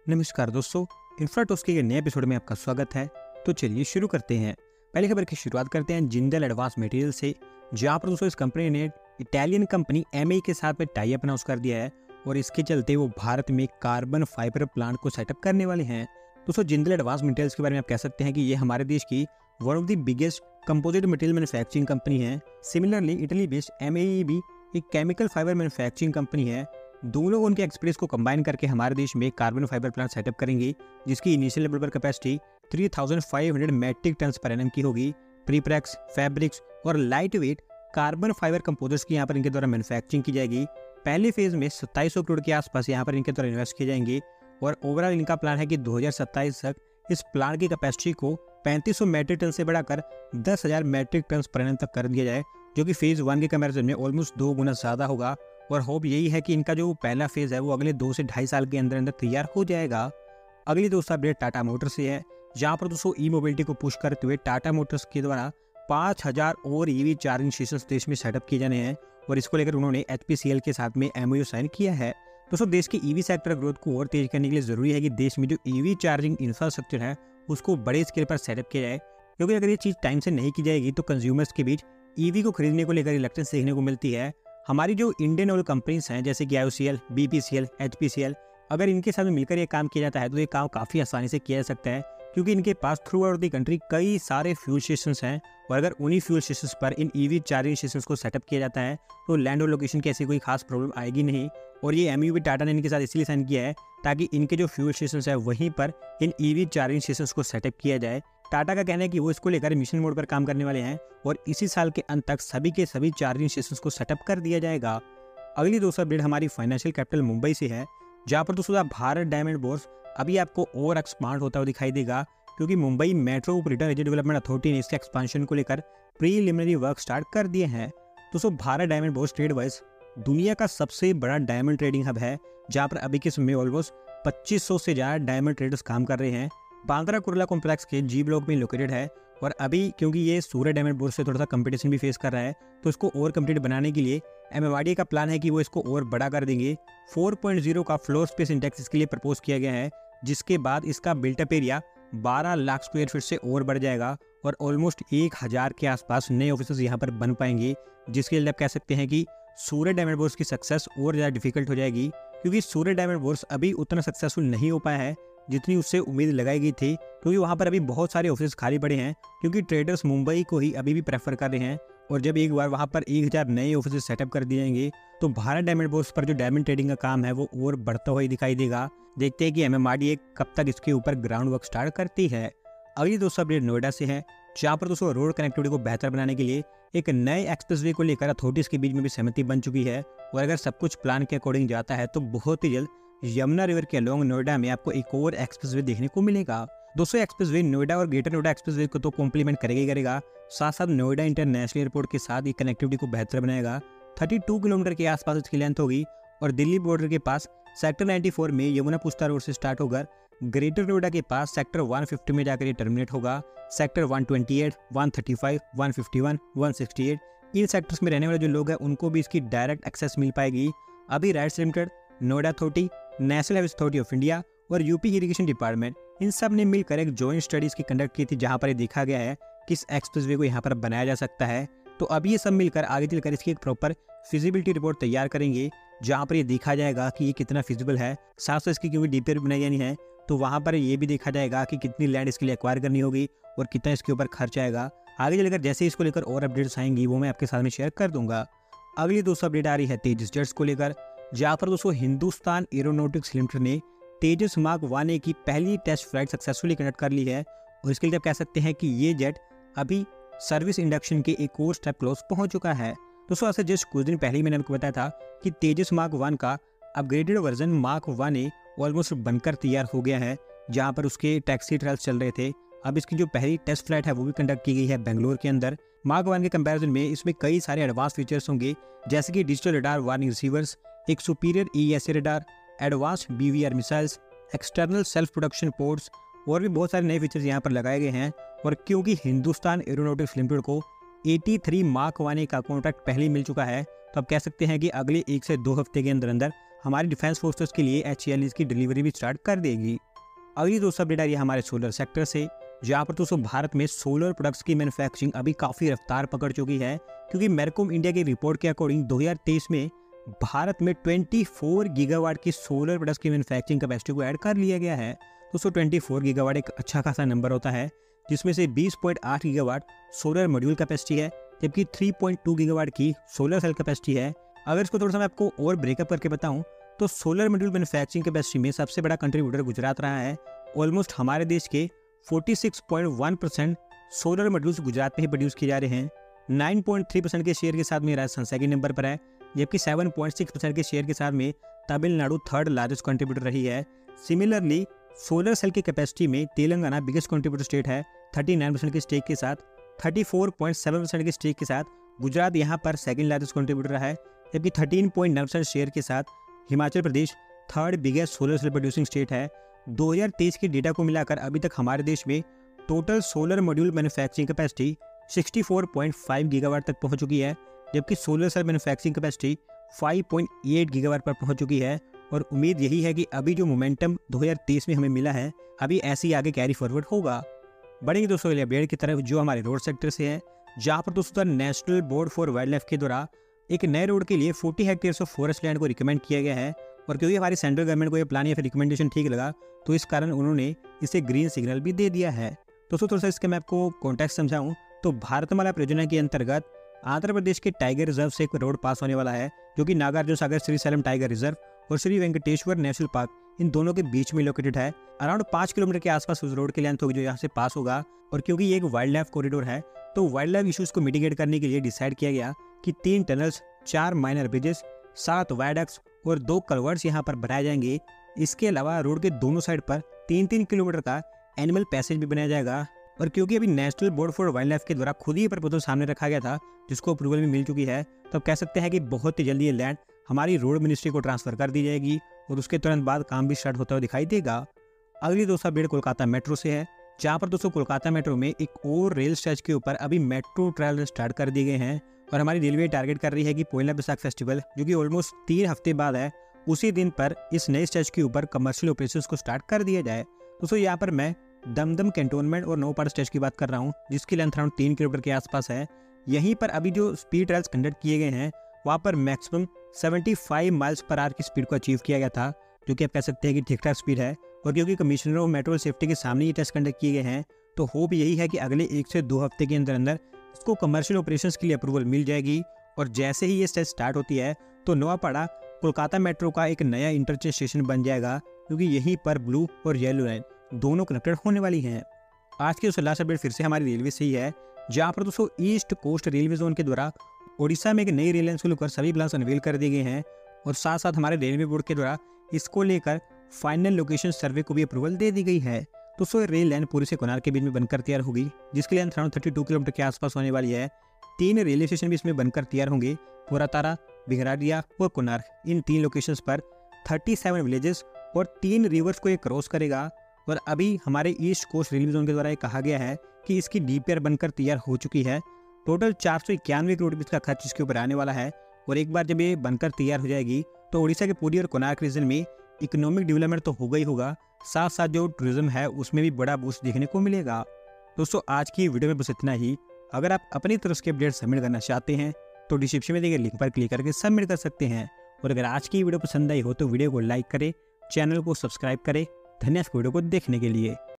नमस्कार दोस्तों, इन्फ्राटोस्की के नए एपिसोड में आपका स्वागत है। तो चलिए शुरू करते हैं। पहली खबर की शुरुआत करते हैं जिंदल एडवांस मटेरियल से, जहां पर दोस्तों इस कंपनी ने इटालियन कंपनी एमई के साथ में टाई अप अनाउंस कर दिया है और इसके चलते वो भारत में कार्बन फाइबर प्लांट को सेटअप करने वाले हैं। दोस्तों जिंदल एडवांस मटेरियल्स के बारे में आप कह सकते हैं कि ये हमारे देश की one of the biggest composite material manufacturing company है। सिमिलरली इटली बेस्ड एमई भी एक केमिकल फाइबर मैन्युफैक्चरिंग कंपनी है। दोनों लोग उनके एक्सपीरियंस को कंबाइन करके हमारे देश में कार्बन फाइबर प्लांट सेटअप करेंगे, जिसकी इनिशियल लेवल पर capacity 3500 metric ton per annum की होगी। प्रीप्रेक्स, फैब्रिक्स और light weight carbon fibre composites की यहाँ पर इनके द्वारा मैन्युफैक्चरिंग की जाएगी। पहले फेज में 2700 करोड़ के आसपास यहाँ पर इनके द्वारा इन्वेस्ट किए जाएंगे और ओवरऑल इनका प्लान है कि 2027 तक इस प्लांट की कैपेसिटी को 3500 मैट्रिक टन से बढ़ाकर 10,000 मैट्रिक टन पर एनम तक कर दिया जाए, जो कि फेज 1 के कंपैरिजन में ऑलमोस्ट 2 गुना ज़्यादा होगा। और होप यही है कि इनका जो पहला फेज है वो अगले 2 से 2.5 साल के अंदर अंदर तैयार हो जाएगा। अगली दोस्तों अपडेट टाटा मोटर्स से है, जहां पर दोस्तों ई मोबिलिटी को पुश करते हुए टाटा मोटर्स के द्वारा 5000 और ईवी चार्जिंग स्टेशन देश में सेटअप किए जाने हैं और इसको लेकर उन्होंने HPCL के साथ में MOU साइन किया है। दोस्तों देश की ईवी सेक्टर ग्रोथ को और तेज करने के लिए जरूरी है कि देश में जो ईवी चार्जिंग इंफ्रास्ट्रक्चर है उसको बड़े स्केल पर सेटअप किया जाए, क्योंकि अगर ये चीज़ टाइम से नहीं की जाएगी तो कंज्यूमर्स के बीच ईवी को खरीदने को लेकर रिलक्टेंस देखने को मिलती है। हमारी जो इंडियन ऑयल कंपनीज हैं जैसे कि IOCL, BPCL, HPCL, अगर इनके साथ मिलकर ये काम किया जाता है तो ये काम काफ़ी आसानी से किया जा सकता है, क्योंकि इनके पास थ्रू आउट द कंट्री कई सारे फ्यूल स्टेशन हैं और अगर उन्हीं फ्यूल स्टेशन पर इन EV चार्जिंग स्टेशन को सेटअप किया जाता है तो लैंड और लोकेशन की ऐसी कोई खास प्रॉब्लम आएगी नहीं। और ये MOU भी टाटा ने इनके साथ इसलिए साइन किया है ताकि इनके जो फ्यूल स्टेशन है वहीं पर इन EV चार्जिंग स्टेशन को सेटअप किया जाए। टाटा का कहना है कि वो इसको लेकर मिशन मोड पर काम करने वाले हैं और इसी साल के अंत तक सभी के सभी चार्जिंग स्टेशन को सेटअप कर दिया जाएगा। अगली दोस्तों अपडेट हमारी फाइनेंशियल कैपिटल मुंबई से है, जहां पर दोस्तों भारत डायमंड बोर्स अभी आपको और एक्सपांड होता हुआ दिखाई देगा, क्योंकि Mumbai metropolitan region development authority ने इसके एक्सपांशन को लेकर प्रीलिमिनरी वर्क स्टार्ट कर दिए हैं। दोस्तों Bharat diamond bourse trade wise दुनिया का सबसे बड़ा डायमंड ट्रेडिंग हब है, जहां पर अभी के समय में ऑलमोस्ट 2500 से ज़्यादा डायमंड ट्रेडर्स काम कर रहे हैं। बांद्रा कुर्ला कॉम्प्लेक्स के G ब्लॉक में लोकेटेड है और अभी क्योंकि ये सूर्य डायमंड बोर्स से थोड़ा सा कंपटीशन भी फेस कर रहा है तो इसको और कम्प्लीट बनाने के लिए MMRDA का प्लान है कि वो इसको और बड़ा कर देंगे। 4.0 का फ्लोर स्पेस इंडेक्स इसके लिए प्रपोज किया गया है, जिसके बाद इसका built up area 12 lakh square feet से और बढ़ जाएगा और ऑलमोस्ट 1000 के आसपास नए ऑफिस यहाँ पर बन पाएंगे, जिसके लिए आप कह सकते हैं कि सूर्य डायमंड बोर्स की सक्सेस और ज़्यादा डिफिकल्ट हो जाएगी, क्योंकि सूर्य डायमंड बोर्स अभी उतना सक्सेसफुल नहीं हो पाया है जितनी उससे उम्मीद लगाई गई थी, क्योंकि वहाँ पर अभी बहुत सारे ऑफिस खाली पड़े हैं, क्योंकि ट्रेडर्स मुंबई को ही अभी भी प्रेफर कर रहे हैं। और जब एक बार वहाँ पर 1000 नए ऑफिस सेटअप कर दिए जाएंगे तो भारत डायमंड बोर्स पर जो डायमंड ट्रेडिंग का काम है वो और बढ़ता हुआ दिखाई देगा। देखते हैं कि MMRDA कब तक इसके ऊपर ग्राउंड वर्क स्टार्ट करती है। अगली दोस्तों अपडेट नोएडा से है, जहाँ पर दोस्तों रोड कनेक्टिविटी को बेहतर बनाने के लिए एक नए एक्सप्रेसवे को लेकर अथॉरिटीज के बीच में भी सहमति बन चुकी है और अगर सब कुछ प्लान के अकॉर्डिंग जाता है तो बहुत ही जल्द यमुना रिवर के अलोंग नोएडा में आपको एक और एक्सप्रेसवे देखने को मिलेगा। दोस्तों एक्सप्रेसवे नोएडा और ग्रेटर नोएडा एक्सप्रेसवे को तो कॉम्प्लीमेंट करेगा ही करेगा, साथ साथ नोएडा इंटरनेशनल एयरपोर्ट के साथ ये कनेक्टिविटी को बेहतर बनाएगा। 32 किलोमीटर के आसपास इसकी लेंथ होगी और दिल्ली बॉर्डर के पास सेक्टर 94 में यमुना पुस्ता रोड से स्टार्ट होकर ग्रेटर नोएडा के पास सेक्टर 150 में जाकर ये टर्मिनेट होगा। सेक्टर 128, 135, 151, 168 इन सेक्टर्स में रहने वाले जो लोग हैं उनको भी इसकी डायरेक्ट एक्सेस मिल पाएगी। अभी RITES limited, Noida authority, national highway authority of India और यूपी इरिगेशन डिपार्टमेंट इन सब ने मिलकर एक जॉइंट स्टडीज की कंडक्ट की थी, जहां पर ये देखा गया है कि इस एक्सप्रेसवे को यहाँ पर बनाया जा सकता है। तो अभी ये सब मिलकर आगे चलकर इसकी एक प्रॉपर फिजिबिलिटी रिपोर्ट तैयार करेंगे, जहाँ पर ये देखा जाएगा कि ये कितना फिजिबल है। साथ साथ इसकी क्योंकि डीपीआर भी बनाई जानी है तो वहाँ पर ये भी देखा जाएगा कि कितनी लैंड इसके लिए एक्वायर करनी होगी और कितना इसके ऊपर खर्च आएगा। आगे चलकर जैसे इसको लेकर और अपडेट्स आएंगी वो मैं आपके साथ में शेयर कर दूंगा। अगली दोस्तों अपडेट आ रही है तेजस जेट्स को लेकर, जहाँ पर दोस्तों हिंदुस्तान एरोनॉटिक्स लिमिटेड ने तेजस मार्क 1A की पहली टेस्ट फ्लाइट सक्सेसफुली कंडक्ट कर ली है और इसके लिए आप कह सकते हैं कि ये जेट अभी सर्विस इंडक्शन के एक और स्टेप क्लोज पहुंच चुका है। दोस्तों ऐसे जस्ट कुछ दिन पहले ही मैंने आपको बताया था कि तेजस मार्क 1 का upgraded version mark 1A almost बनकर तैयार हो गया है, जहाँ पर उसके टैक्सी ट्रायल्स चल रहे थे। अब इसकी जो पहली टेस्ट फ्लाइट है वो भी कंडक्ट की गई है बेंगलोर के अंदर। मार्क 1 के कंपैरिजन में इसमें कई सारे एडवांस फीचर्स होंगे, जैसे कि डिजिटल रडार वार्निंग रिसीवर्स, एक superior ESA radar, advance BVR missiles, external self production ports और भी बहुत सारे नए फीचर्स यहाँ पर लगाए गए हैं। और क्योंकि हिंदुस्तान एरोनॉटिक्स लिमिटेड को 83 मार्क 1A का कॉन्ट्रैक्ट पहले मिल चुका है तो आप कह सकते हैं कि अगले 1 से 2 हफ्ते के अंदर अंदर हमारी डिफेंस फोर्सेस के लिए HALs की डिलीवरी भी स्टार्ट कर देगी। अगली दोस्तों अपडेट आ रही है हमारे सोलर सेक्टर से, जहाँ पर दोस्तों भारत में सोलर प्रोडक्ट्स की मैन्युफैक्चरिंग अभी काफ़ी रफ्तार पकड़ चुकी है, क्योंकि मेरकोम इंडिया की रिपोर्ट के अकॉर्डिंग 2023 में भारत में 24 गीगावाट की सोलर प्रोडक्ट्स की मैन्युफैक्चरिंग कैपेसिटी को ऐड कर लिया गया है। दोस्तों 24 गीगावाट एक अच्छा खासा नंबर होता है, जिसमें से 20.8 गीगावाट सोलर मॉड्यूल कैपेसिटी है, जबकि 3.2 गीगावाट की सोलर सेल कैपेसिटी है। अगर इसको थोड़ा सा मैं आपको और ब्रेकअप करके बताऊं तो सोलर मॉड्यूल मैन्युफैक्चरिंग कैपेसिटी में सबसे बड़ा कंट्रीब्यूटर गुजरात रहा है। ऑलमोस्ट हमारे देश के 46.1% सोलर मॉड्यूल्स गुजरात में ही प्रोड्यूस किए जा रहे हैं। 9.3% के शेयर के साथ में राजस्थान सेकंड नंबर पर है, जबकि 7.6% के शेयर के साथ में तमिलनाडु थर्ड लार्जेस्ट कंट्रीब्यूटर रही है। सिमिलरली सोलर सेल की कैपेसिटी में तेलंगाना बिगेस्ट कंट्रीब्यूटर स्टेट है 39% के स्टेक के साथ। 34.7% के स्टेक के साथ गुजरात यहाँ पर सेकंड लार्जेस्ट कंट्रीब्यूटर है, जबकि 13.9% शेयर के साथ Himachal Pradesh third biggest solar cell producing state है। 2023 के डेटा को मिलाकर अभी तक हमारे देश में total solar module manufacturing capacity 64.5 gigawatt तक पहुंच चुकी है, जबकि solar cell manufacturing capacity 5.8 gigawatt पर पहुंच चुकी है। और उम्मीद यही है कि अभी जो मोमेंटम 2023 में हमें मिला है, अभी ऐसे ही आगे कैरी फॉरवर्ड होगा। बढ़ेंगे दोस्तों अगले अपडेट की तरफ, जो हमारे रोड सेक्टर से है, जहाँ पर दोस्तों national board for wildlife के द्वारा एक नए रोड के लिए 40 हेक्टेयर्स ऑफ फॉरेस्ट लैंड को रिकमेंड किया गया है। और क्योंकि हमारी सेंट्रल गवर्नमेंट को ये प्लान या फिर रिकमेंडेशन ठीक लगा, तो इस कारण उन्होंने इसे ग्रीन सिग्नल भी दे दिया है। दोस्तों थोड़ा सा इसके मैं आपको कॉन्टेक्स्ट समझाऊं तो भारतमाला परियोजना के अंतर्गत आंध्र प्रदेश के टाइगर रिजर्व से एक रोड पास होने वाला है, जो कि नागार्जुन सागर श्रीशैलम टाइगर रिजर्व और श्री वेंकटेश्वर नेशनल पार्क इन दोनों के बीच में लोकेटेड है। अराउंड 5 किलोमीटर के आसपास उस रोड की लेंथ होगी जो यहाँ से पास होगा। और क्योंकि ये एक वाइल्ड लाइफ कॉरिडोर है, तो वाइल्ड लाइफ इशूज को मिटिगेट करने के लिए डिसाइड किया गया कि 3 टनल्स, 4 माइनर ब्रिजेस, 7 वायडक्ट्स और 2 कलवर्ट्स यहाँ पर बनाए जाएंगे। इसके अलावा रोड के दोनों साइड पर 3-3 किलोमीटर का एनिमल पैसेज भी बनाया जाएगा। और क्योंकि अभी national board for wildlife के द्वारा खुद ही प्रपोजल सामने रखा गया था, जिसको अप्रूवल भी मिल चुकी है, तो अब कह सकते हैं कि बहुत ही जल्दी ये लैंड हमारी रोड मिनिस्ट्री को ट्रांसफर कर दी जाएगी और उसके तुरंत बाद काम भी स्टार्ट होता हुआ दिखाई देगा। अगली दोस्तों अपडेट कोलकाता मेट्रो से है, जहाँ पर दोस्तों कोलकाता मेट्रो में एक और रेल स्ट्रेच के ऊपर अभी मेट्रो ट्रायल स्टार्ट कर दिए गए हैं। और हमारी रेलवे टारगेट कर रही है कि पोइला बैसाख फेस्टिवल, जो कि ऑलमोस्ट 3 हफ्ते बाद है, उसी दिन पर इस नए स्ट्रेच के ऊपर कमर्शियल ऑपरेशंस को स्टार्ट कर दिया जाए। दोस्तों यहाँ पर मैं दमदम कैंटोनमेंट और नौपाड़ा स्ट्रेच की बात कर रहा हूँ, जिसकी लेंथ अराउंड 3 किलोमीटर के आसपास है। यहीं पर अभी जो स्पीड ट्रायल्स कंडक्ट किए गए हैं, वहाँ पर मैक्सिमम 75 माइल्स पर आवर की स्पीड को अचीव किया गया था, जो कि आप कह सकते हैं कि ठीक ठाक स्पीड है। और क्योंकि कमिश्नर ऑफ मेट्रो सेफ्टी के सामने ये टेस्ट कंडक्ट किए गए हैं, तो होप यही है कि अगले 1 से 2 हफ्ते के अंदर अंदर इसको कमर्शियल ऑपरेशंस के लिए अप्रूवल मिल जाएगी। और जैसे ही ये टेस्ट स्टार्ट होती है, तो नौपाड़ा कोलकाता मेट्रो का एक नया इंटरचेंज स्टेशन बन जाएगा, क्योंकि यहीं पर ब्लू और येलो लाइन दोनों कनेक्टेड होने वाली हैं। आज की लास्ट अपडेट फिर से हमारी रेलवे से ही है, जहाँ पर दोस्तों ईस्ट कोस्ट रेलवे जोन के द्वारा ओडिशा में एक नई रेल लाइन को लेकर सभी प्लान्स अनवील कर दिए गए हैं। और साथ साथ हमारे रेलवे बोर्ड के द्वारा इसको लेकर फाइनल लोकेशन सर्वे को भी अप्रूवल दे दी गई है। दोस्तों रेल लाइन पुरी से कोणार्क के बीच में बनकर तैयार होगी, जिसकी लेंथ अराउंड 32 किलोमीटर के आसपास होने वाली है। 3 रेलवे स्टेशन भी इसमें बनकर तैयार होंगे, पुरातारा, बिघराडिया और कोणार्क। इन 3 लोकेशंस पर 37 विलेजेस और 3 रिवर्स को ये क्रॉस करेगा। और अभी हमारे ईस्ट कोस्ट रेलवे जोन के द्वारा ये कहा गया है कि इसकी डीपीआर बनकर तैयार हो चुकी है। टोटल 491 करोड़ रुपये का खर्च इसके ऊपर आने वाला है। और एक बार जब ये बनकर तैयार हो जाएगी, तो उड़ीसा के पुरी और कोणार्क रीजन में इकोनॉमिक डेवलपमेंट तो होगा ही होगा, साथ साथ जो टूरिज्म है उसमें भी बड़ा बूस्ट देखने को मिलेगा। दोस्तों आज की वीडियो में बस इतना ही। अगर आप अपनी तरफ के अपडेट सबमिट करना चाहते हैं, तो डिस्क्रिप्शन में दिए गए लिंक पर क्लिक करके सबमिट कर सकते हैं। और अगर आज की वीडियो पसंद आई हो तो वीडियो को लाइक करें, चैनल को सब्सक्राइब करें। धन्यवाद वीडियो को देखने के लिए।